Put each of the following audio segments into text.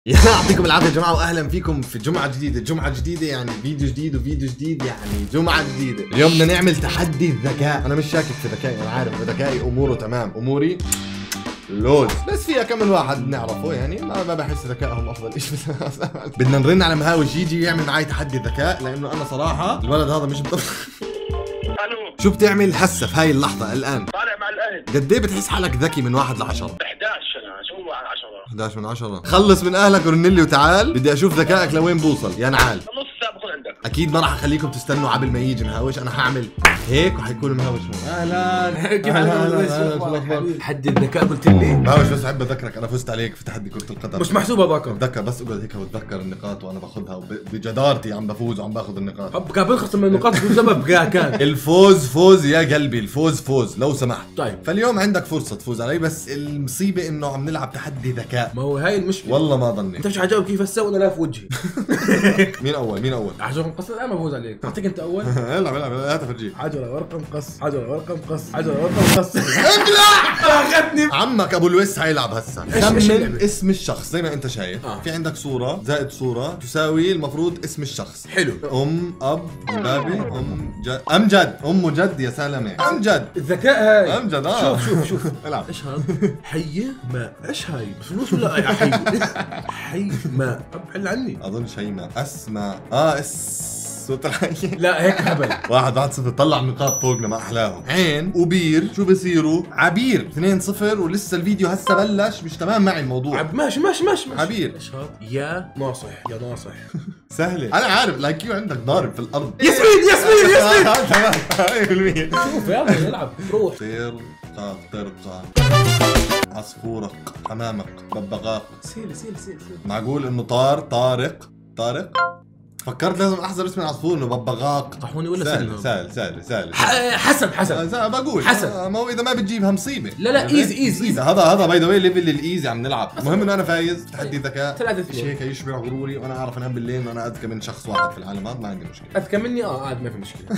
يعطيكم العافيه يا جماعه واهلا فيكم في جمعه جديده يعني فيديو جديد وفيديو جديد يعني جمعه جديده. اليوم بدنا نعمل تحدي الذكاء. انا مش شاكك في ذكائي، انا عارف ذكائي اموره تمام، اموري لوز، بس فيها كم من واحد نعرفه يعني ما بحس ذكائهم افضل شيء. بدنا نرن على مهاوش يجي يعمل معي تحدي الذكاء، لانه انا صراحه الولد هذا مش الو، شو بتعمل هسه في هاي اللحظه الان؟ طالع مع الاهل. قد ايه بتحس حالك ذكي من 1 ل 10؟ 11 انا شو على 10. 11 من 10. خلص من اهلك ورن لي وتعال، بدي اشوف ذكائك لوين بوصل يا نعال. نص ساعه بكون عندك. اكيد ما راح اخليكم تستنوا قبل ما يجي مهاوش، انا هعمل هيك وحيكون مهاوش هون. اهلا كيف الاخبار؟ حد الذكاء قلت لي مهاوش، بس احب اذكرك انا فزت عليك في تحدي كرة القدم. مش محسوب هذاك. اتذكر بس اقعد هيك واتذكر النقاط وانا باخذها وبجدارتي عم بفوز وعم باخذ النقاط. كان بنخصم من النقاط بسبب كان الفوز فوز يا قلبي، الفوز فوز لو سمحت. طيب فاليوم عندك فرصة تفوز علي، بس المصيبة انه عم نلعب تحدي ذكاء. ما هو هاي المشكله. والله ما ظني. انت مش حجاوب كيف هسه وانا لا في وجهي. مين اول؟ عجوله مقص الان ما بفوز عليك. اعطيك انت اول. العب هات فرجيك. عجوله ورقه مقص، عجوله ورقه مقص، عجوله ورقه مقص. اخذتني. عمك ابو الويس حيلعب هسه. إيش خمن اللعبة؟ اسم الشخص زي ما انت شايف. في عندك صورة زائد صورة تساوي المفروض اسم الشخص. حلو. اب بابي جد امجد جد يا سلامة امجد. الذكاء هاي امجد. شوف العب. ايش هذا؟ حيه ماء، ايش هاي؟ فلوس ولا حي ماء؟ ابعد عني. اظن شيماء. اسماء صوت الحي. لا هيك هبل. 1-0. طلع نقاط فوقنا ما احلاهم. عين وبير شو بصيروا؟ عبير 2-0 ولسه الفيديو هسه بلش، مش تمام معي الموضوع. ماشي عبير. ايش هذا؟ يا ناصح يا ناصح. سهلة. انا عارف لايكيو عندك ضارب في الارض. ياسمين. تمام. شوف يلا نلعب روح. طرقة عصفورق حمامق ببغاق. سيل معقول انه طارق فكرت لازم احذر اسم العصفور انه ببغاق. طحوني ولا سهل. حسن بقول حسن. ما هو اذا ما بتجيبها مصيبه. لا ايزي. هذا باي ذا واي ليفل الايزي عم نلعب. المهم انه انا فايز في تحدي ذكاء. 3-2. شيء هيك يشبع غروري، وانا اعرف انام بالليل وانا اذكى من شخص واحد في العالم، هذا ما عندي مشكله. اذكى مني عاد ما في مشكله.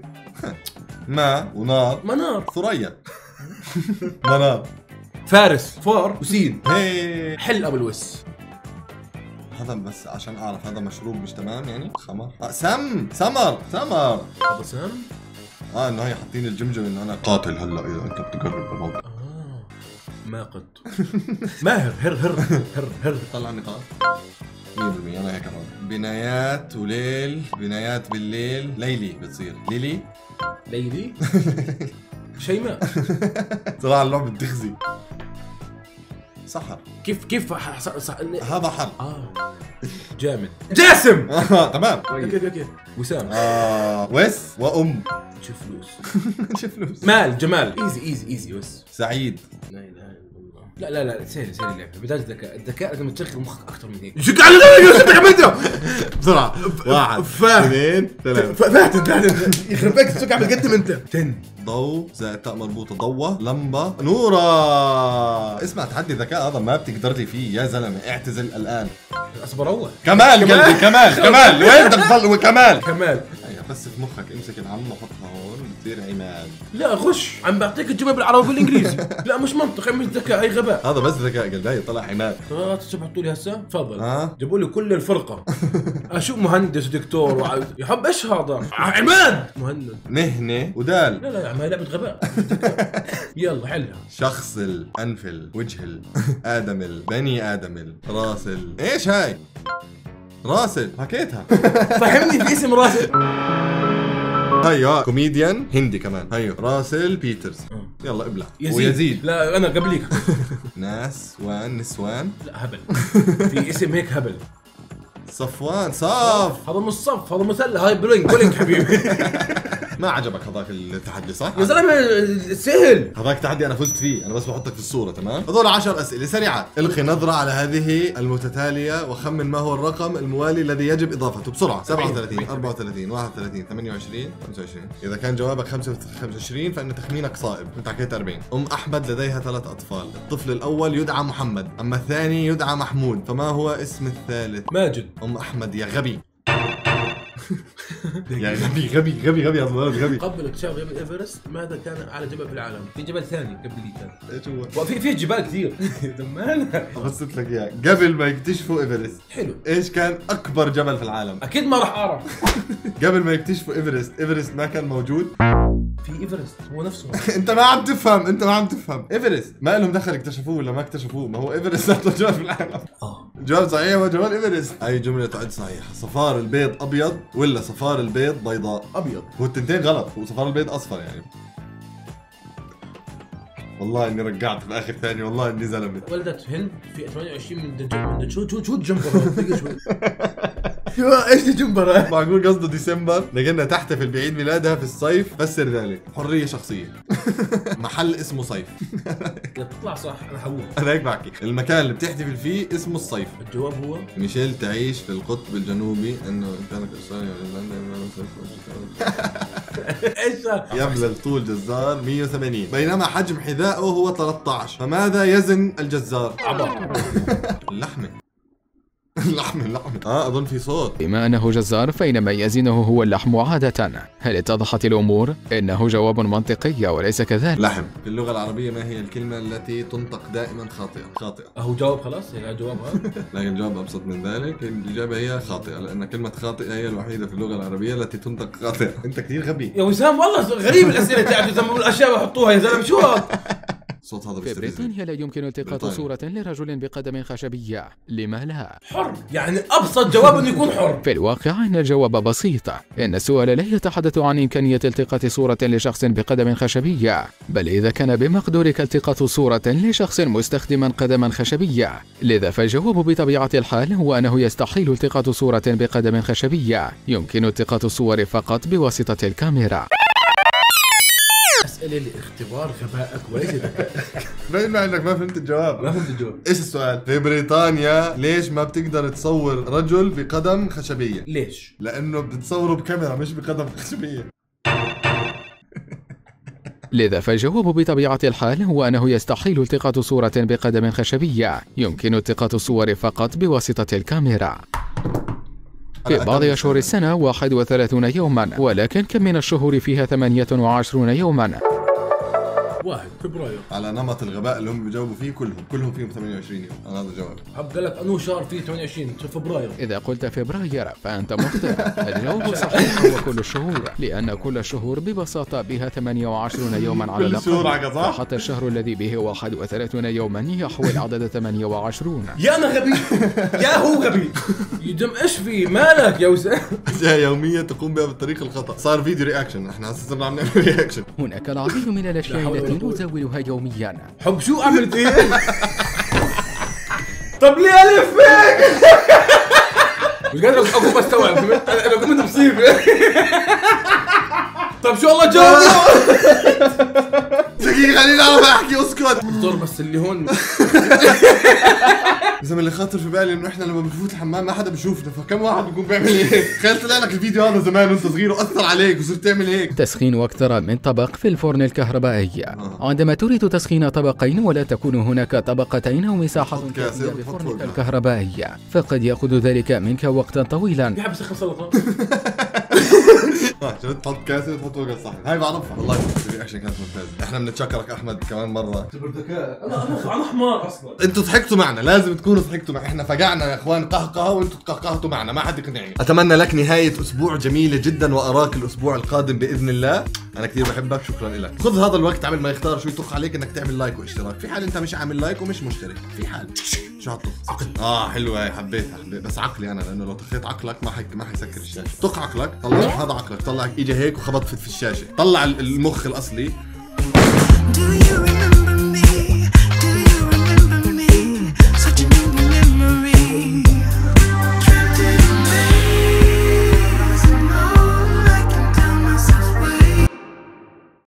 ما ونار منار. ثريا. منار. فارس فار وسين. هي حل ابو الوس. هذا بس عشان اعرف هذا مشروب مش تمام يعني. خمر. سمر. هذا سام. انه هي حاطين الجمجمه انه انا قاتل هلا اذا انت بتقرب الموضوع. ما قد. ماهر هر. طلع نقاط 100%. انا هيك كمان. بنايات وليل، بنايات بالليل، ليلي بتصير ليلي. شيماء. صراحه اللعبه بتخزي. سحر. كيف هذا حر. جامد. جاسم. تمام. اوكي. وسام. وس وام. شوف فلوس. فلوس. مال جمال. ايزي وس. سعيد. لا اله الا الله. لا سهل اللعبه. بداية الذكاء لازم تشغل مخك اكثر من هيك. شو قاعد عملته بسرعه. 1 2 3. فاتت يخرب بيك السوق عم تقدم انت. 10. ضوء زائد تاء مربوطه ضوه لمبه نوره. اسمع تحدي ذكاء هذا ما بتقدر لي فيه يا زلمه، اعتزل الان. اصبر اول. كمال قلبي كمال وين بدك تضل؟ كمال بس في مخك امسك العم وحطها هون بتصير عماد. لا غش، عم بعطيك الجمل بالعربي والانجليزي. لا مش منطق، مش ذكاء، اي غباء. هذا بس ذكاء قلبي. هي طلع عماد. تحطوا لي هسه تفضل. جابوا لي كل الفرقه. اشوف مهندس ودكتور يحب ايش هذا؟ عماد مهند. مهنه ودال. لا يا عم هاي لعبه غباء. يلا حلها. شخص انف وجه ادم بني ادم راس ايش هاي؟ راسل حكيتها. فهمني في اسم راسل. هيا كوميديان هندي كمان. هيا راسل بيترز. يلا ابلع. ويزيد. لا انا قبليك. ناس نسوان. لا هبل. في اسم هيك هبل. صفوان صاف. هذا مش صف، هذا مثلث. هاي بولينج حبيبي. ما عجبك هذاك التحدي صح؟ يا زلمه سهل. هذاك التحدي انا فزت فيه، انا بس بحطك في الصورة تمام؟ هذول 10 اسئلة سريعات. القي نظرة على هذه المتتالية وخمن ما هو الرقم الموالي الذي يجب اضافته بسرعة. 37 34 31 28 25. اذا كان جوابك 25 فان تخمينك صائب. انت حكيت 40. احمد لديها 3 اطفال، الطفل الاول يدعى محمد، اما الثاني يدعى محمود، فما هو اسم الثالث؟ ماجد. احمد يا غبي. يعني غبي يا ولد غبي. قبل اكتشاف جبل ايفرست ماذا كان اعلى جبل في العالم؟ في جبل ثاني قبل كان. ايش هو؟ وفي جبال كثير. دمانة. بسط لك اياه قبل ما يكتشفوا ايفرست. حلو. ايش كان اكبر جبل في العالم؟ اكيد ما راح اعرف. قبل ما يكتشفوا ايفرست ما كان موجود. في ايفرست هو نفسه. انت ما عم تفهم ايفرست ما لهم دخل اكتشفوه ولا ما اكتشفوه، ما هو ايفرست اكبر جبل في العالم. جواب صحيح هو جبل ايفرست. اي جمله تعد صحيحه. صفار البيض ابيض ولا صفار البيض بيضاء؟ ابيض. هو التنتين غلط، هو صفار البيض اصفر يعني. والله اني رجعت في اخر ثانيه، والله اني زلمه. ولدت هند في 28 من شو الجمبرة. ايش الجمبرة؟ معقول قصده ديسمبر لقينا تحتفل بعيد ميلادها في الصيف، فسر ذلك. حريه شخصيه. محل اسمه صيف. تطلع صح. انا حقول انا هيك بحكي. المكان اللي بتحتفل فيه اسمه الصيف. الجواب هو ميشيل تعيش في القطب الجنوبي انه كانك ايش يبلغ طول جزار 180 بينما حجم حذائه هو 13، فماذا يزن الجزار؟ عبط. اللحمه. اظن في صوت. بما انه جزار فإن ما يزنه هو اللحم عادة. هل اتضحت الامور؟ انه جواب منطقي وليس كذلك. لحم. في اللغة العربية ما هي الكلمة التي تنطق دائما خاطئة؟ هو جواب خلاص يعني جواب هذا. لكن جواب ابسط من ذلك. الإجابة هي خاطئة، لأن كلمة خاطئة هي الوحيدة في اللغة العربية التي تنطق خاطئة. أنت كثير غبي يا وسام، والله غريب الأسئلة تاعته. زي ما الأشياء بحطوها يا زلمة. شو هذا؟ الصوت هذا في بريطانيا لا يمكن التقاط صورة لرجل بقدم خشبية. لما لا؟ حر. يعني أبسط جواب إنه يكون حر. في الواقع إن الجواب بسيط. إن السؤال لا يتحدث عن إمكانية التقاط صورة لشخص بقدم خشبية، بل إذا كان بمقدورك التقاط صورة لشخص مستخدما قدما خشبية. لذا فالجواب بطبيعة الحال هو أنه يستحيل التقاط صورة بقدم خشبية. يمكن التقاط الصور فقط بواسطة الكاميرا. أسئلة لاختبار غبائك وليس ذكائك. باين انك ما فهمت الجواب. ايش السؤال؟ في بريطانيا ليش ما بتقدر تصور رجل بقدم خشبية؟ ليش؟ لانه بتصوره بكاميرا مش بقدم خشبية. لذا فالجواب بطبيعة الحال هو أنه يستحيل التقاط صورة بقدم خشبية. يمكن التقاط الصور فقط بواسطة الكاميرا. في بعض أشهر السنة 31 يوما، ولكن كم من الشهور فيها 28 يوما؟ 1 فبراير. على نمط الغباء اللي هم بيجاوبوا فيه كلهم فيهم 28 يوم. هذا الجواب. قال لك انه شهر فيه 28 فبراير. إذا قلت فبراير فأنت مخطئ. الجواب صحيح هو كل الشهور، لأن كل الشهور ببساطة بها 28 يوما على الأقل. فحتى الشهر الذي به 31 يوما يحوي عدد 28. يا أنا غبي يا هو غبي. يدم ايش في مالك يا وسام؟ أشياء يومية تقوم بها بالطريق الخطأ. صار فيديو رياكشن، احنا هسه صرنا عم نعمل رياكشن. هناك العديد من الأشياء التي نزولها يوميا. حب شو عملت ايه؟ طب ليه الف هيك؟ مش قادر اقوم استوعب. انا كنت مصيبه. طب شو الله جاوب؟ دقيقة خليني اعرف احكي. اسكت دكتور بس اللي هون زي اللي خاطر في بالي انه احنا لما بنفوت الحمام ما حدا بيشوفنا، فكم واحد بيكون بيعمل هيك. تخيل طلع لك الفيديو هذا زمان وانت صغير واثر عليك وصرت تعمل هيك. تسخين واكثر من طبق في الفرن الكهربائي. عندما تريد تسخين طبقين ولا تكون هناك طبقتين او مساحه كافيه بفرنك الكهربائي، فقد ياخذ ذلك منك وقتا طويلا. بحب اسخن سلطه. شو تحط كاسه وتحط فوق الصحن. هاي بعرفها والله. الرياكشن كانت ممتازه. احنا بنتشكرك احمد كمان مره. ذكاء. انا حمار اصلا. انتوا ضحكتوا معنا، لازم تكونوا ضحكتوا معنا. احنا فقعنا يا اخوان قهقه وانتوا تقهقهتوا معنا، ما حد يقنعني. اتمنى لك نهايه اسبوع جميله جدا واراك الاسبوع القادم باذن الله. انا كثير بحبك، شكرا لك. خذ هذا الوقت قبل ما يختار شو يطخ عليك انك تعمل لايك واشتراك. في حال انت مش عامل لايك ومش مشترك، في حال شو هتطخ؟ عقل. حلوه هي، حبيتها بس عقلي انا، لانه لو طخيت عقلك ما حيسكر الشاشه. طخ عقلك، طلع هذا عقلك، طلع اجى هيك وخبط في الشاشه، طلع المخ الاصلي.